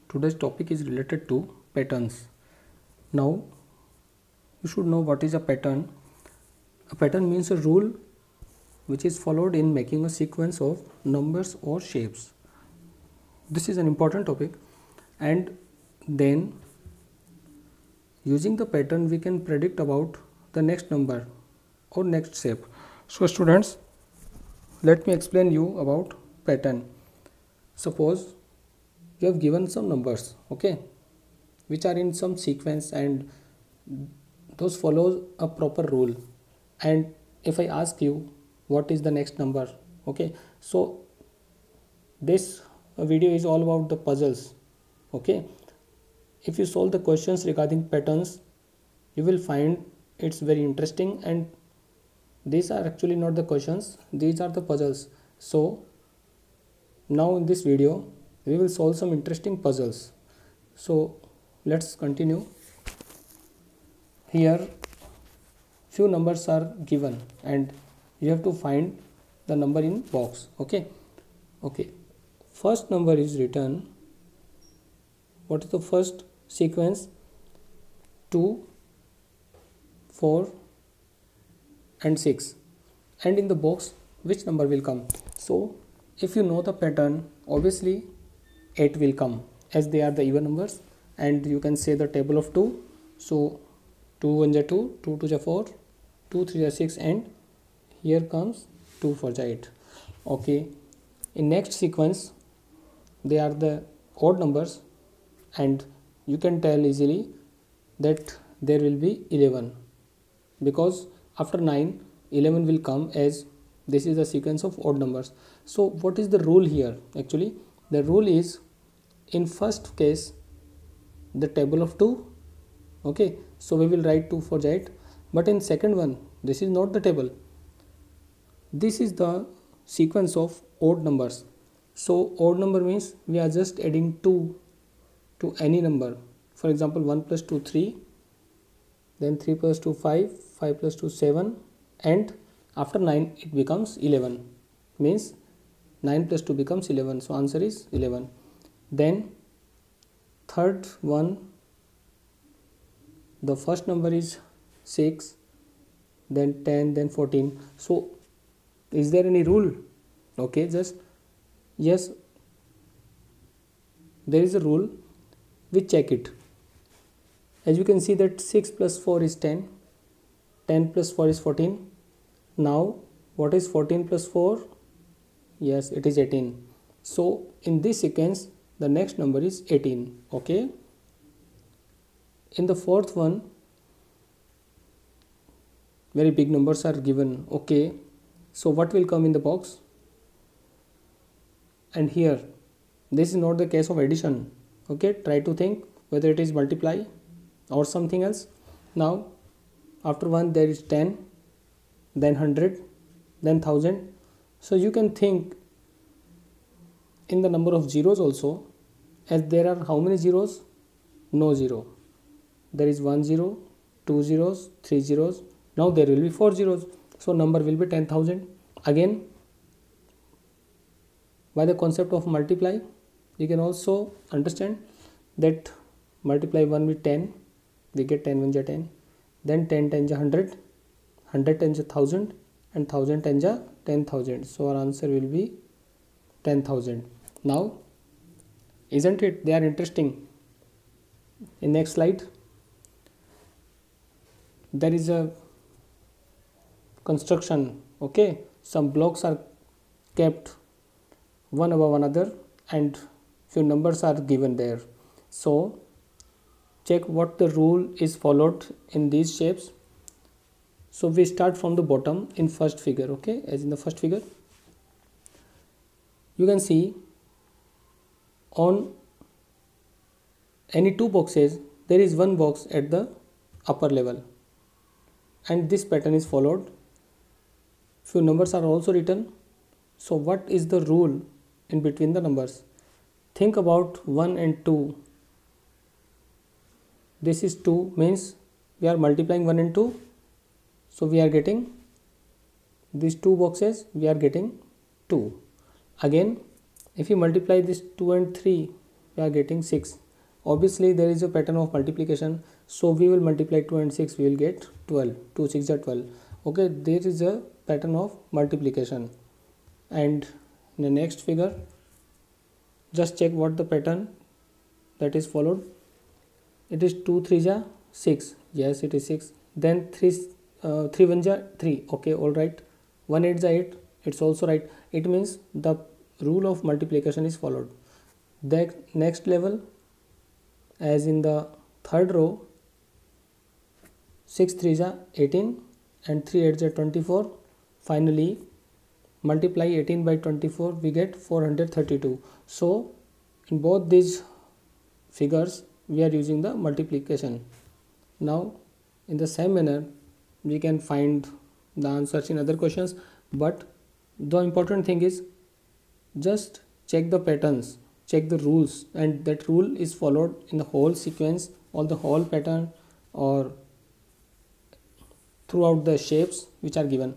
Today's topic is related to patterns. Now, you should know what is a pattern. A pattern means a rule which is followed in making a sequence of numbers or shapes. This is an important topic, and then using the pattern we can predict about the next number or next shape. So students, let me explain you about pattern. Suppose you have given some numbers, okay, which are in some sequence and those follows a proper rule. And if I ask you what is the next number, okay, so this video is all about the puzzles, okay. If you solve the questions regarding patterns, you will find it's very interesting, and these are actually not the questions, these are the puzzles. So now in this video we will solve some interesting puzzles. So let's continue. Here few numbers are given and you have to find the number in box, okay. First number is written. What is the first sequence? 2, 4 and 6, and in the box which number will come? So if you know the pattern, obviously 8 will come, as they are the even numbers, and you can say the table of 2. So 2 1 is 2, 2 2 is 4, 2 3 is 6, and here comes 2 4 is 8. Okay, in next sequence they are the odd numbers, and you can tell easily that there will be 11, because after 9 11 will come, as this is a sequence of odd numbers. So what is the rule here? Actually the rule is, in first case the table of 2, okay, so we will write 2 4 8, but in second one this is not the table, this is the sequence of odd numbers. So odd number means we are just adding 2 to any number. For example, 1 plus 2 3, then 3 plus 2 5, 5 plus 2 7, and after 9 it becomes 11, means 9 plus 2 becomes 11, so answer is 11. Then third one, the first number is 6, then 10, then 14. So is there any rule? Okay, just yes, there is a rule. We check it. As you can see that 6 plus 4 is 10, 10 plus 4 is 14. Now what is 14 plus 4? Yes, it is 18. So in this sequence the next number is 18, okay. In the fourth one, very big numbers are given, okay, so what will come in the box? And here this is not the case of addition, okay, try to think whether it is multiply or something else. Now after 1 there is 10, then 100, then 1000. So you can think in the number of zeros also, as there are how many zeros? No zero. There is 1 0, 2 zeros, 3 zeros. Now there will be 4 zeros, so number will be 10,000. Again, by the concept of multiply, you can also understand that multiply 1 with 10, we get 10 1 is 10, then 10 10 is 100, 100 10 is 1000, and 1000 10 is 10,000. So our answer will be 10,000. Now, isn't it they are interesting? In next slide, there is a construction, okay, some blocks are kept one above another and few numbers are given there. So check what the rule is followed in these shapes. So we start from the bottom in first figure, okay, as in the first figure you can see on any two boxes there is one box at the upper level, and this pattern is followed. Few numbers are also written. So what is the rule in between the numbers? Think about 1 and 2. This is 2, means we are multiplying 1 and 2, so we are getting these two boxes, we are getting 2. Again, if you multiply this 2 and 3, we are getting 6. Obviously there is a pattern of multiplication, so we will multiply 2 and 6, we will get 12. 2 6 are 12. Okay, there is a pattern of multiplication. And in the next figure, just check what the pattern that is followed. It is 2 3 ja 6. Yes, it is 6. Then 3 1 ja 3. Okay, all right. 1 8 ja 8. It's also right. It means the rule of multiplication is followed. The next level, as in the third row, 6 3 ja 18 and 3 8 ja 24. Finally, multiply 18 by 24, we get 432. So in both these figures we are using the multiplication. Now in the same manner we can find the answers in other questions, but the important thing is just check the patterns, check the rules, and that rule is followed in the whole sequence or the whole pattern or throughout the shapes which are given.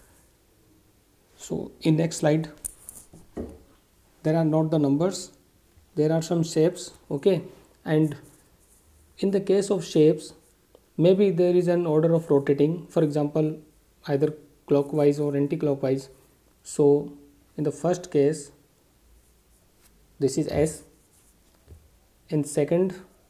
So in next slide, there are not the numbers, there are some shapes. Okay, and in the case of shapes, maybe there is an order of rotating, for example either clockwise or anti-clockwise. So in the first case, this is S. In second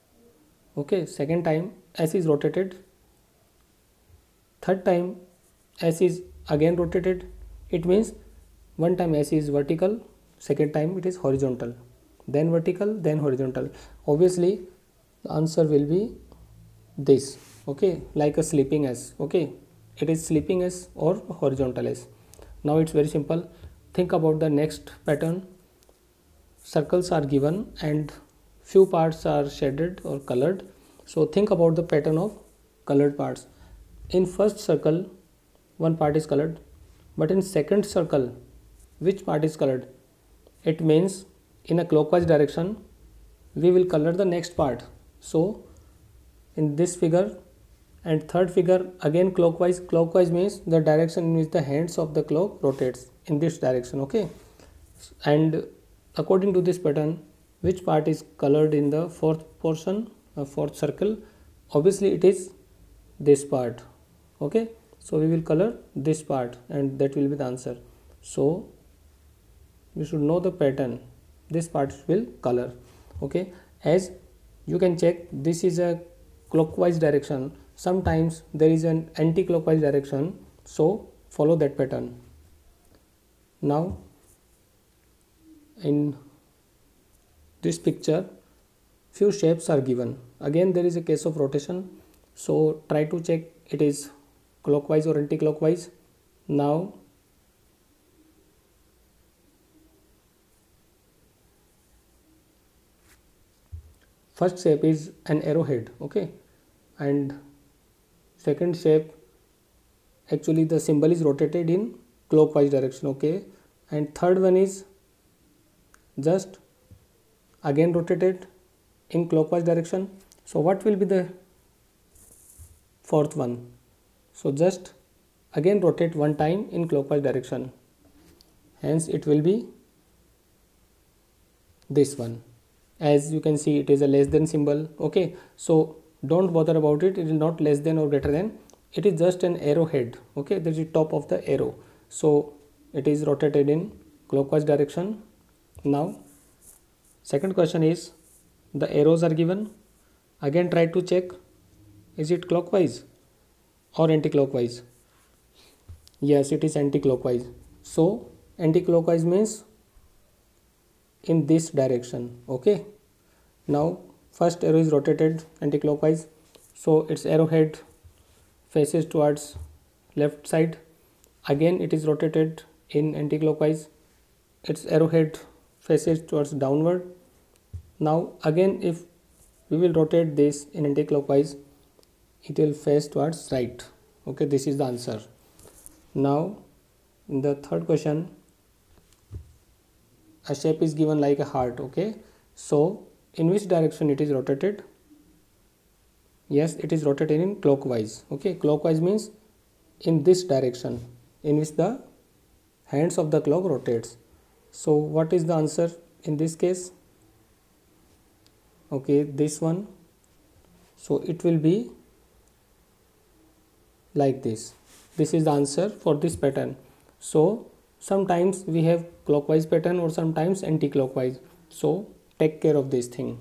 time S is rotated, third time S is again rotated. It means one time S is vertical, second time it is horizontal, then vertical, then horizontal. Obviously the answer will be this. Okay, like a sleeping S. Okay, it is sleeping S or horizontal S. Now it's very simple. Think about the next pattern. Circles are given and few parts are shaded or colored. So think about the pattern of colored parts. In first circle, one part is colored, but in second circle, which part is colored? It means in a clockwise direction we will color the next part. So in this figure and third figure, again clockwise. Clockwise means the direction in which the hands of the clock rotates, in this direction. Okay, and according to this pattern, which part is colored in the fourth portion, fourth circle? Obviously it is this part. Okay, so we will color this part and that will be the answer. So we should know the pattern, this part will color. Okay, as you can check, this is a clockwise direction, sometimes there is an anti-clockwise direction, so follow that pattern. Now in this picture few shapes are given. Again there is a case of rotation, so try to check it is clockwise or anti-clockwise. Now first shape is an arrowhead. Okay, and second shape, actually the symbol is rotated in clockwise direction. Okay, and third one is just again rotated in clockwise direction. So what will be the fourth one? So just again rotate one time in clockwise direction, hence it will be this one. As you can see, it is a less than symbol. Okay, so don't bother about it, it is not less than or greater than, it is just an arrowhead. Okay, there is the top of the arrow, so it is rotated in clockwise direction. Now second question is, the arrows are given. Again try to check, is it clockwise or anti-clockwise? Yes, it is anti-clockwise. So anti-clockwise means in this direction. Okay, now first arrow is rotated anti-clockwise, so its arrowhead faces towards left side. Again it is rotated in anti-clockwise, its arrowhead faces towards downward. Now again if we will rotate this in anti-clockwise, it will face towards right. Okay, this is the answer. Now in the third question, a shape is given like a heart. Okay, so in which direction it is rotated? Yes, it is rotated in clockwise. Okay, clockwise means in this direction in which the hands of the clock rotates. So what is the answer in this case? okay, this one. So it will be like this. This is the answer for this pattern. So sometimes we have clockwise pattern or sometimes anti-clockwise. So take care of this thing.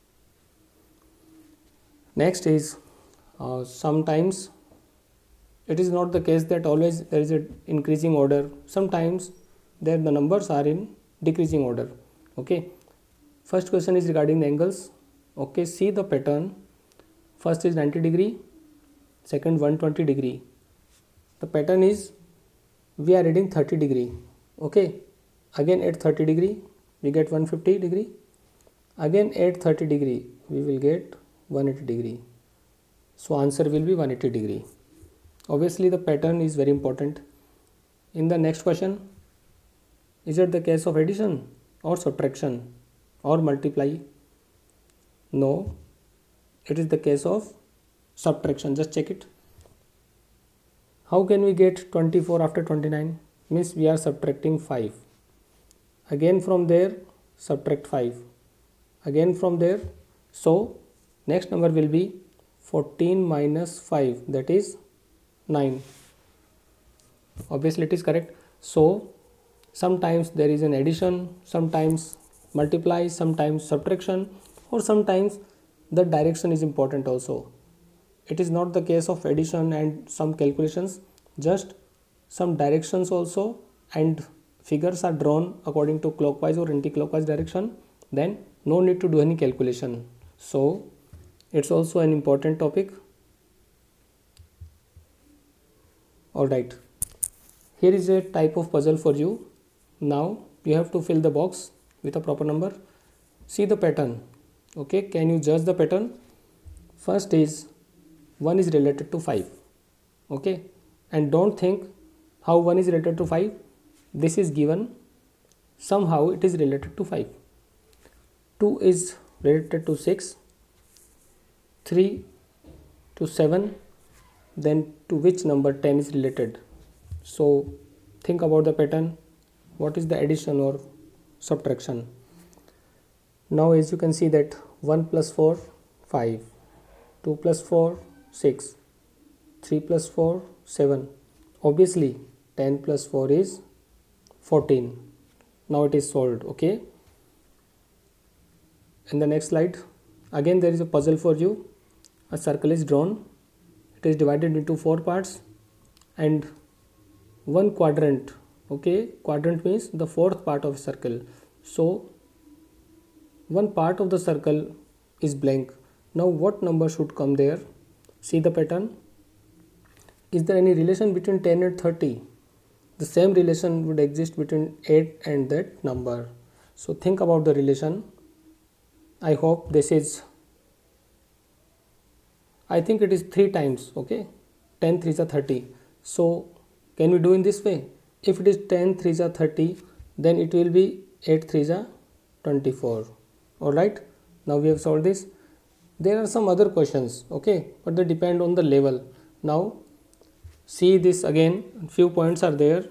Next is sometimes it is not the case that always there is a increasing order. Sometimes there the numbers are in decreasing order. Okay. First question is regarding the angles. Okay, see the pattern. First is 90 degree, second 120 degree. The pattern is we are reading 30 degree. Okay, again at 30 degree we get 150 degree. Again at 30 degree we will get 180 degree. So answer will be 180 degree. Obviously the pattern is very important. In the next question, is it the case of addition or subtraction or multiply? No, it is the case of subtraction. Just check it. How can we get 24 after 29? Means we are subtracting 5. Again from there subtract 5. Again from there. So next number will be 14 minus 5, that is 9. Obviously it is correct. So sometimes there is an addition, sometimes multiply, sometimes subtraction, or sometimes the direction is important also. It is not the case of addition and some calculations, just some directions also, and figures are drawn according to clockwise or anti-clockwise direction, then no need to do any calculation. So it's also an important topic. Alright, here is a type of puzzle for you. Now you have to fill the box with a proper number. See the pattern. Okay, can you judge the pattern? First is 1 is related to 5. Okay, and don't think how 1 is related to 5. This is given, somehow it is related to 5. 2 is related to 6, 3 to 7, then to which number 10 is related. So think about the pattern. What is the addition or subtraction? Now as you can see that 1 plus 4, 5, 2 plus 4, 6, 3 plus 4, 7. Obviously 10 plus 4 is 14. Now it is solved. Okay. In the next slide, again there is a puzzle for you. A circle is drawn. It is divided into 4 parts and one quadrant. Okay, quadrant means the fourth part of a circle. So one part of the circle is blank. Now what number should come there? See the pattern. Is there any relation between 10 and 30? The same relation would exist between 8 and that number. So think about the relation. I hope this is, I think it is 3 times. Okay, 10 3s are 30. So can we do in this way? If it is 10 3s are 30, then it will be 8 3s are 24. Alright, now we have solved this. There are some other questions, okay, but they depend on the level. Now see this again, few points are there.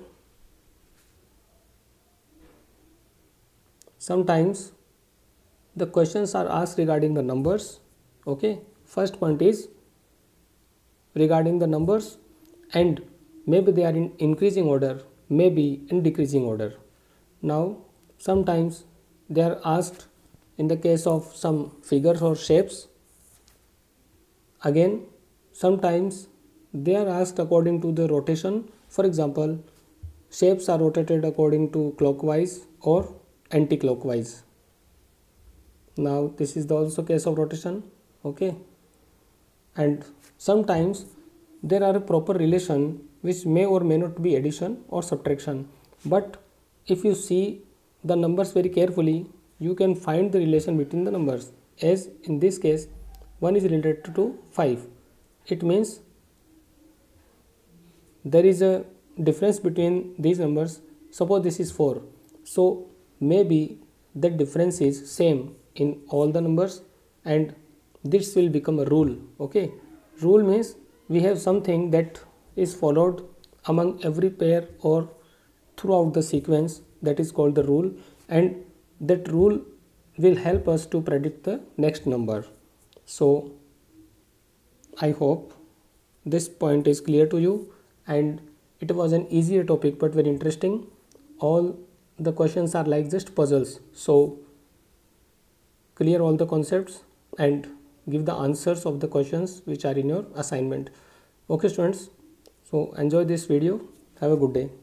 Sometimes the questions are asked regarding the numbers. Okay, first point is regarding the numbers, and maybe they are in increasing order, maybe in decreasing order. Now sometimes they are asked in the case of some figures or shapes. Again sometimes they are asked according to the rotation. For example, shapes are rotated according to clockwise or anti-clockwise. Now this is the also case of rotation. Okay, and sometimes there are a proper relation which may or may not be addition or subtraction, but if you see the numbers very carefully, you can find the relation between the numbers. As in this case 1 is related to 5, it means there is a difference between these numbers. Suppose this is 4, so maybe the difference is same in all the numbers, and this will become a rule. Okay, rule means we have something that is followed among every pair or throughout the sequence, that is called the rule, and that rule will help us to predict the next number. So I hope this point is clear to you, and it was an easier topic but very interesting. All the questions are like just puzzles, so clear all the concepts and give the answers of the questions which are in your assignment. Okay students, so enjoy this video. Have a good day.